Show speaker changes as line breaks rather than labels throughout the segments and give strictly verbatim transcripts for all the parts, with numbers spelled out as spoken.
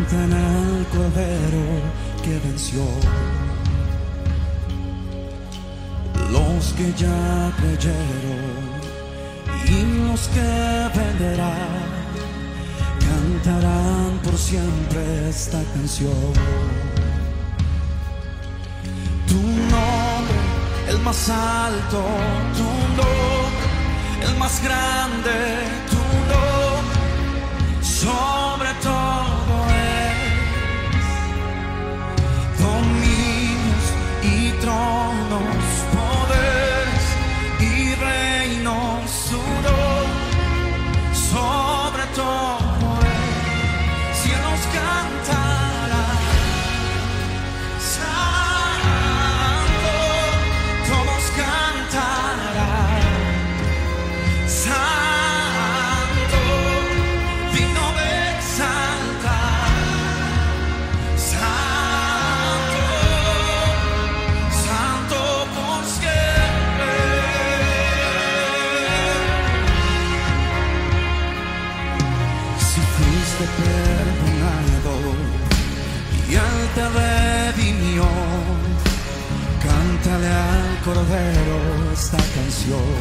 cantan al Cordero que venció. Los que ya creyeron y los que venderán cantarán por siempre esta canción. Tu nombre, el más alto, tu nombre, el más grande, tu nombre, sobre todo es dominios y tronos, poderes y reinos, su nombre, sobre todo es, cielos cantarán. Perdonado y Él te redimió, cántale al Cordero esta canción.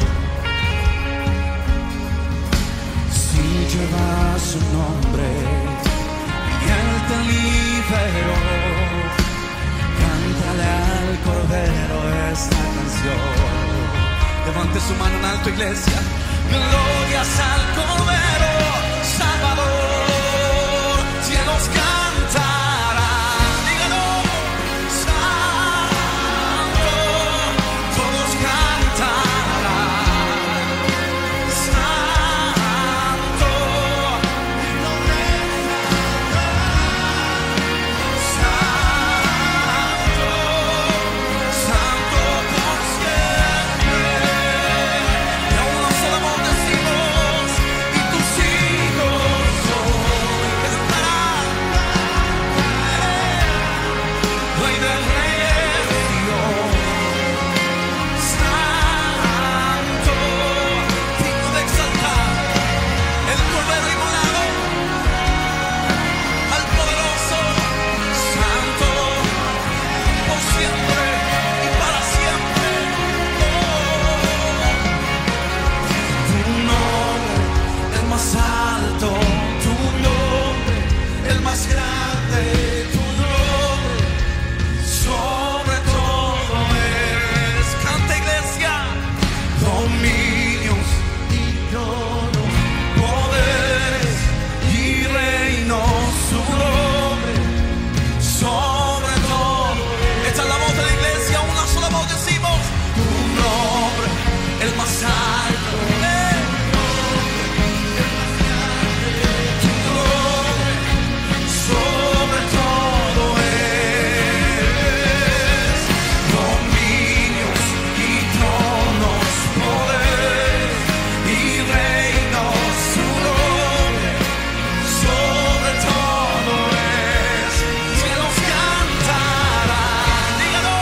Si llevas su nombre y Él te liberó, cántale al Cordero esta canción. Levante su mano en alto, iglesia. Glorias al Cordero Salvador. Cielos cantarán, dígalo, santo, todos cantarán, santo, no santo, santo por siempre. Y a una sola voz decimos, y tus hijos son. Rey de reyes, Dios santo, digno de exaltar, el Cordero inmolado, al poderoso, santo, por siempre y para siempre. Oh, tu nombre, el más alto, tu nombre, el más grande, tu nombre, sobre todo es, canta iglesia, dominios y tronos, poderes y reinos, su nombre, sobre todo. Esta es la voz de la iglesia, una sola voz decimos, tu nombre, el más alto, eh, tu nombre, sobre todo es, dominios y tronos, poderes y reinos, su nombre, sobre todo es, cielos cantarán, dígalo,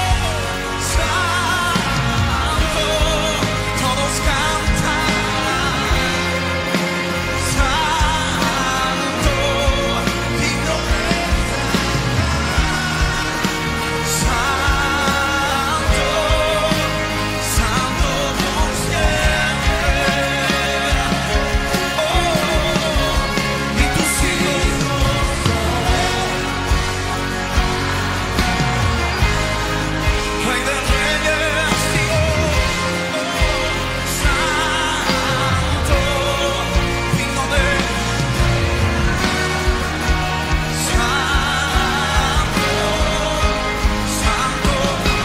santo, todos cantarán, santo, digno de santo, santo por siempre. Oh, y tus hijos Rey de reyes, Dios santo, digno de santo, santo.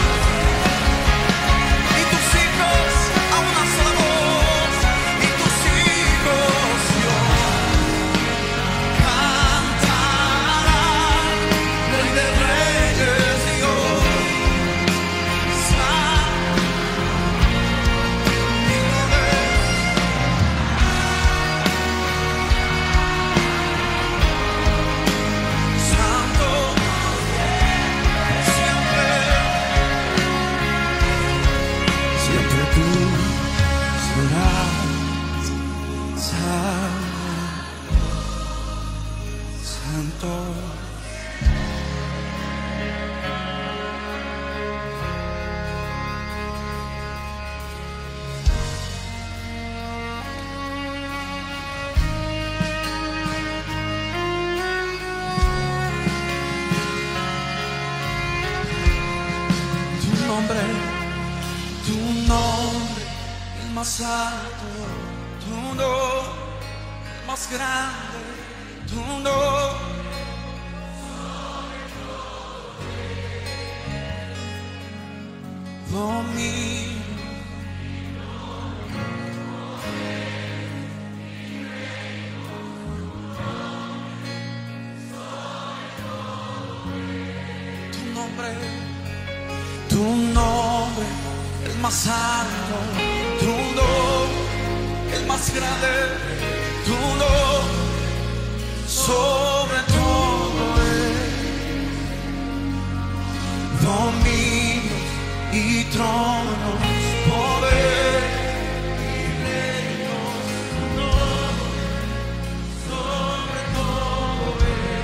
Y tus hijos a una sola voz, y tus hijos Dios cantarán, Rey de reyes, Dios santo, digno de santo, siempre, siempre tú serás santo, santo. más alto, tu nombre, más grande, tu nombre. Dominio. Tu nombre, tu nombre, el más alto, tu nombre, el más grande, tu nombre, sobre todo es dominio y tronos, poder y reinos, tu nombre, sobre todo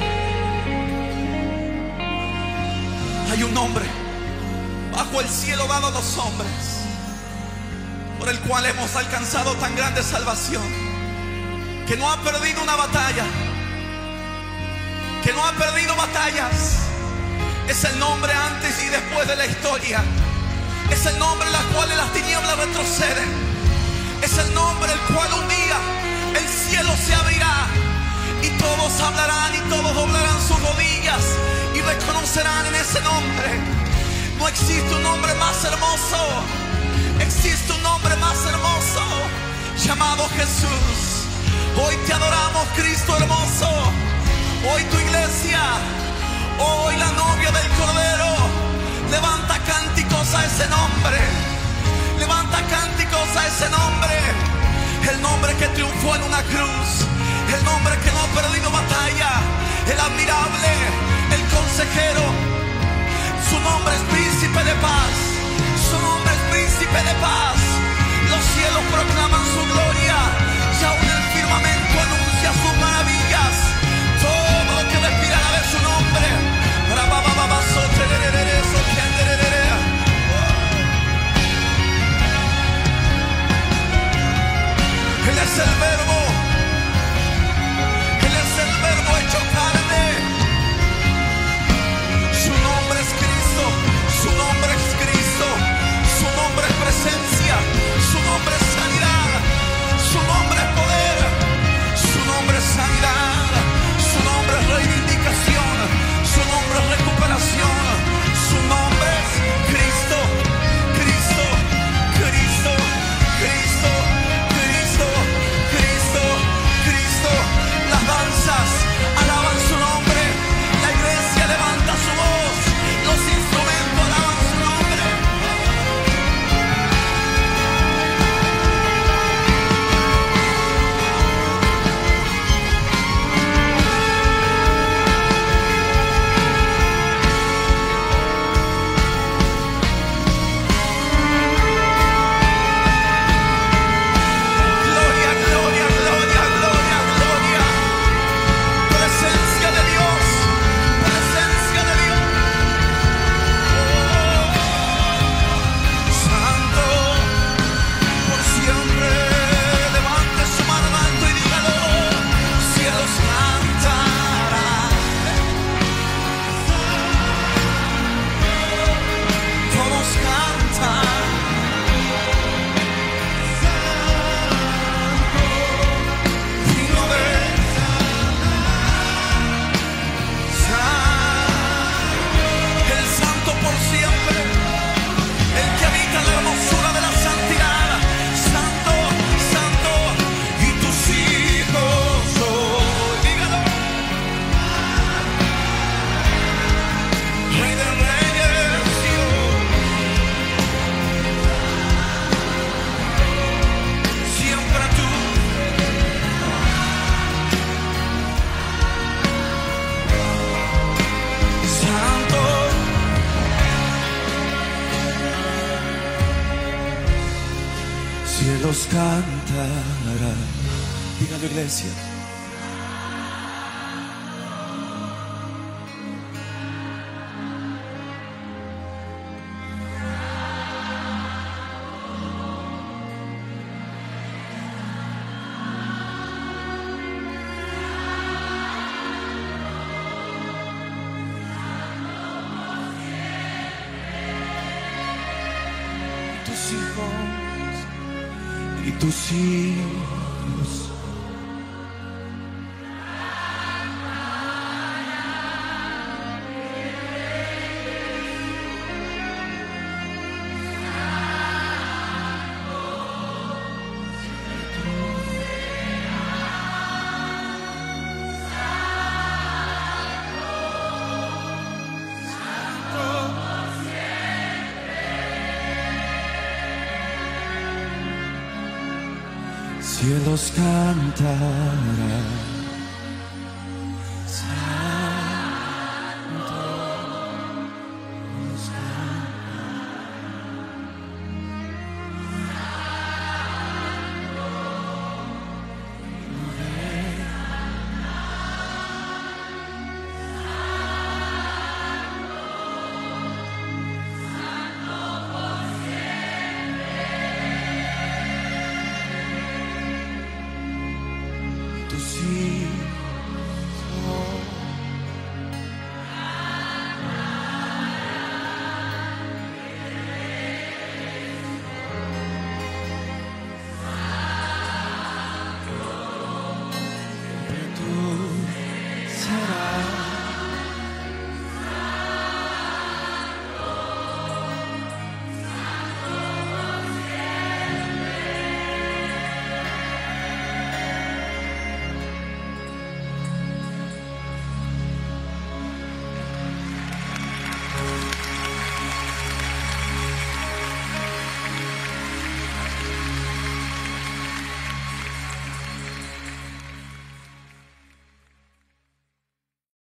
es. Hay un nombre bajo el cielo dado a los hombres, por el cual hemos alcanzado tan grande salvación, que no ha perdido una batalla, que no ha perdido batallas. Es el nombre antes y después de la historia. Es el nombre en el cual las tinieblas retroceden. Es el nombre en el cual un día el cielo se abrirá y todos hablarán y todos doblarán sus rodillas y reconocerán en ese nombre. No existe un nombre más hermoso. Existe un nombre más hermoso llamado Jesús. Hoy te adoramos, Cristo hermoso. Hoy tu iglesia, hoy la novia del Cordero, levanta cánticos a ese nombre. Levanta cánticos a ese nombre. El nombre que triunfó en una cruz. El nombre que no ha perdido batalla. El admirable, el consejero. Su nombre es príncipe de paz. Su nombre es príncipe de paz. Los cielos proclaman su gloria. Y aún el firmamento anuncia sus maravillas. Todo lo que respirará de su nombre. Él es el verbo. Él es el verbo hecho carne. Su nombre es Cristo. Su nombre es Cristo. Su nombre es presencia. Su nombre es sanidad. Su nombre es poder. Su nombre es sanidad. Su nombre es reivindicación. Su nombre es recuperación. Su nombre es Cristo. Cristo. Cristo. Cristo. Cristo. Cristo. Cristo. Las danzas alaban su nombre. La iglesia levanta su voz. Los instrumentos alaban su nombre. Gloria, gloria, gloria, gloria, gloria. Presencia de Dios. Presencia de Dios. Oh, Santo, por siempre. Levante su mano en alto y dígalo. Cielos cantarán. Todos cantan. Digno de el santo por siempre, el que habita en la hermosura de la santidad. Santo, santo, y tus hijos hoy. Dígalo. Rey de reyes, Dios. Siempre tú. Santo. Cielos cantarán. Dígalo, iglesia. Tus hijos y tus hijos. Cielos cantarán.